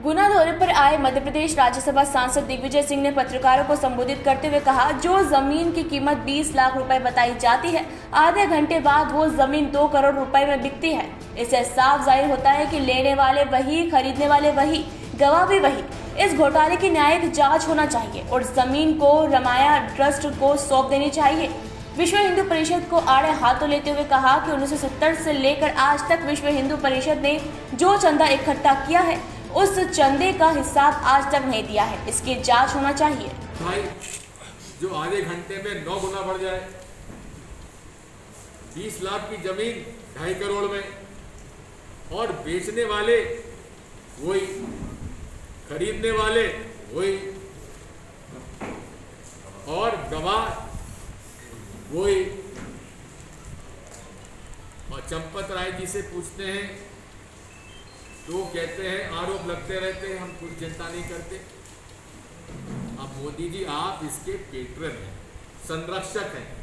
गुना दौरे पर आए मध्य प्रदेश राज्यसभा सांसद दिग्विजय सिंह ने पत्रकारों को संबोधित करते हुए कहा, जो जमीन की कीमत 20 लाख रुपए बताई जाती है, आधे घंटे बाद वो जमीन 2 करोड़ रुपए में बिकती है। इससे साफ जाहिर होता है कि लेने वाले वही, खरीदने वाले वही, गवाह भी वही। इस घोटाले की न्यायिक जांच होना चाहिए और जमीन को रमाया ट्रस्ट को सौंप देनी चाहिए। विश्व हिंदू परिषद को आड़े हाथों लेते हुए कहा कि 1970 से लेकर आज तक विश्व हिंदू परिषद ने जो चंदा इकट्ठा किया है, उस चंदे का हिसाब आज तक नहीं दिया है। इसकी जांच होना चाहिए। भाई जो आधे घंटे में 9 गुना बढ़ जाए, 20 लाख की जमीन 2.5 करोड़ में, और बेचने वाले वही, खरीदने वाले वही, और गवाह वही। और चंपत राय जी से पूछते हैं तो कहते हैं आरोप लगते रहते हैं, हम कुछ चिंता नहीं करते। अब मोदी जी आप इसके पेट्रन हैं, संरक्षक हैं।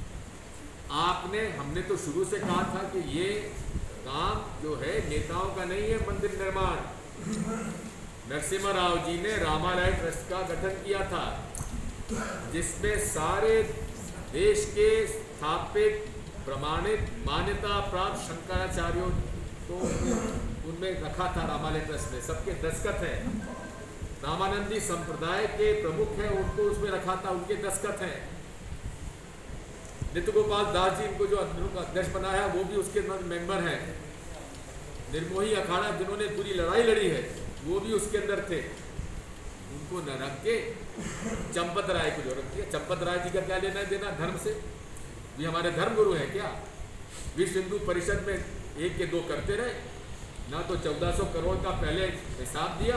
हमने तो शुरू से कहा था कि ये काम जो है नेताओं का नहीं है। मंदिर निर्माण नरसिम्हा राव जी ने रामालय ट्रस्ट का गठन किया था, जिसमें सारे देश के स्थापित प्रमाणित मान्यता प्राप्त शंकराचार्यों को उनमें रखा था। रामालय ट्रस्ट में सबके दस्तखत हैं। रामानंदी संप्रदाय के प्रमुख हैं, उनको उसमें रखा था, उनके दस्तखत हैं। नित्य गोपाल दास जी इनको जो अध्यक्ष बनाया वो भी उसके मेंबर हैं। निर्मोही अखाड़ा जिन्होंने पूरी लड़ाई लड़ी है वो भी उसके अंदर थे। उनको न रख के चंपत राय को जो रख दिया। चंपत राय जी का क्या लेना देना धर्म से? ये हमारे धर्म गुरु है क्या? विश्व हिंदू परिषद में 1 के 2 करते रहे ना, तो 1400 करोड़ का पहले हिसाब दिया,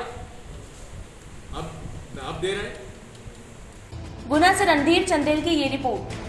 अब दे रहे हैं। गुना से रणधीर चंदेल की ये रिपोर्ट।